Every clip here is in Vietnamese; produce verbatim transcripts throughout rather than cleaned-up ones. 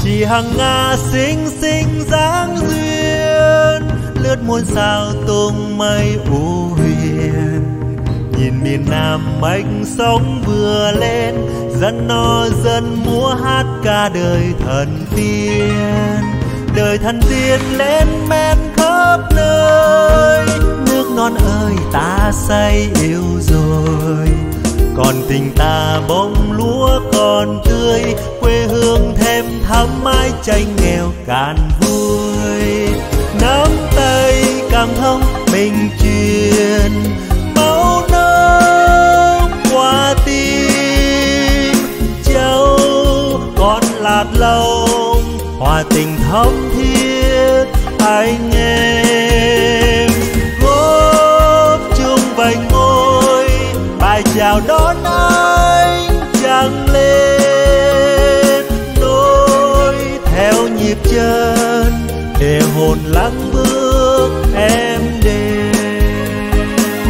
Chị hằng nga xinh xinh dáng duyên, lướt muôn sao tung mây u huyền. Nhìn miền Nam mênh sóng vừa lên, dân no dân múa hát ca đời thần tiên. Đời thần tiên lên men khắp nơi, nước non ơi ta say yêu rồi. Còn tình ta bông lúa còn tươi, quê hương thêm thắm mái tranh nghèo cạn vui. Nắm tay cảm thông mình truyền, máu nóng qua tim. Châu con lạt lông, hòa tình thắm thiết anh em. Góp chung vành môi, bài chào đón anh trăng lên. Nối theo nhịp chân để hồn lắng bước em đến.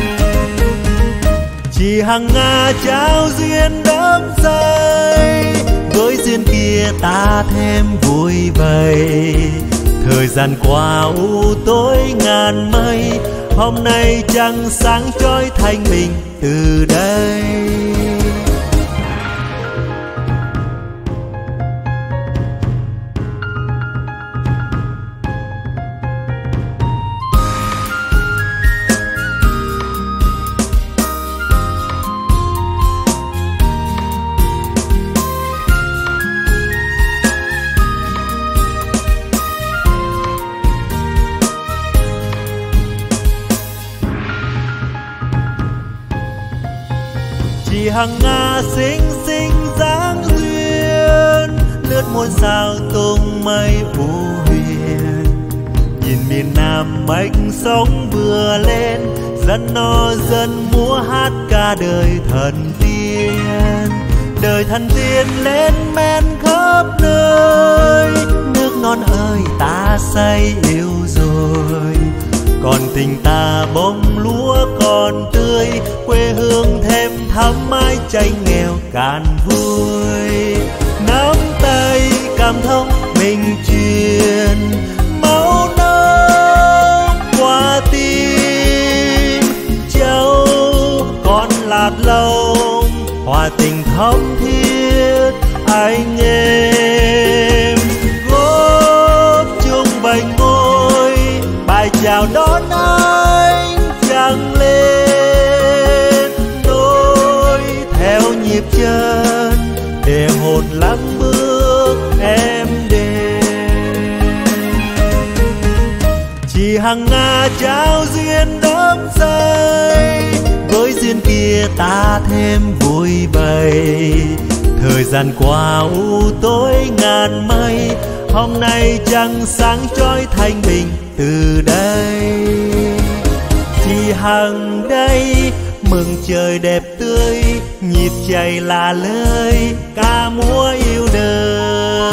Chị hằng nga trao duyên đắm say, với duyên kia ta thêm vui vầy. Thời gian qua u tối ngàn mây, hôm nay trăng sáng trói thanh bình từ đây. Chị hằng nga xinh xinh dáng duyên, lướt muôn sao tung mây u huyền. Nhìn miền Nam mênh sóng vừa lên, dân no dân múa hát ca đời thần tiên. Đời thần tiên lên men khắp nơi, nước non ơi ta say yêu rồi. Còn tình ta bông lúa còn tươi, quê hương thêm thắm mái tranh nghèo cạn vui. Nắm tay cảm thông mình truyền, máu nóng qua tim. Châu con lạt lông, hòa tình thắm thiết anh em. Góp chung vành môi, bài chào đón anh trăng lên. Nối theo nhịp chân để hồn lắng bước em đến. Chị hằng nga trao duyên đắm say, với duyên kia ta thêm vui vầy. Thời gian qua u tối ngàn mây, hôm nay trăng sáng trói thanh bình từ đây. Chị hằng đây mừng trời đẹp tươi, nhịp chảy là lời ca múa yêu đời.